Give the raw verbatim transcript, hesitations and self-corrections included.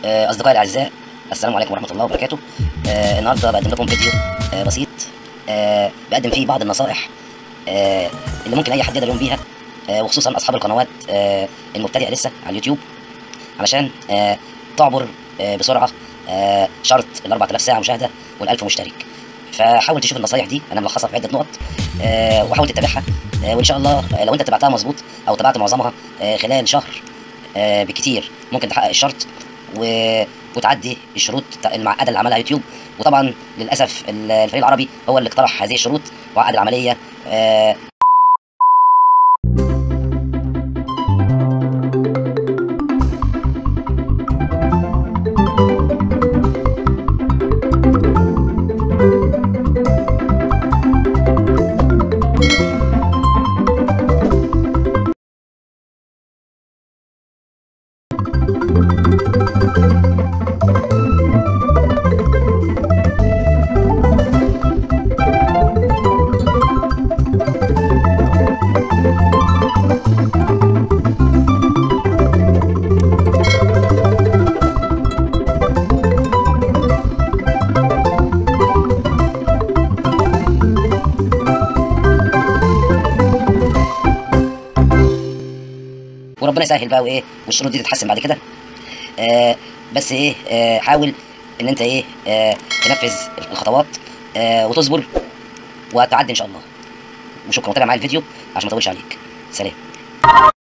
آه، أصدقائي الأعزاء، السلام عليكم ورحمة الله وبركاته. آه، النهارده بقدم لكم فيديو آه، بسيط، آه، بقدم فيه بعض النصائح آه، اللي ممكن أي حد يقدر يقوم بيها، آه، وخصوصا أصحاب القنوات آه، المبتدئة لسه على اليوتيوب، علشان آه، تعبر آه، بسرعة آه، شرط ال أربعة آلاف ساعة مشاهدة وال ألف مشترك. فحاول تشوف النصايح دي، أنا ملخصها في عدة نقط، آه، وحاول تتبعها، آه، وإن شاء الله آه، لو أنت اتبعتها مظبوط أو تبعت معظمها آه، خلال شهر آه، بكتير ممكن تحقق الشرط و... وتعدي الشروط المعقده اللي عملها يوتيوب. وطبعا للاسف الفريق العربي هو اللي اقترح هذه الشروط وعقد العمليه. آه وربنا يسهل بقى، وايه والشروط دي تتحسن بعد كده. آه بس ايه آه حاول ان انت ايه آه تنفذ الخطوات آه وتصبر وتعدي ان شاء الله. وشكرا، وتابع معايا الفيديو عشان ما اطولش عليك. سلام.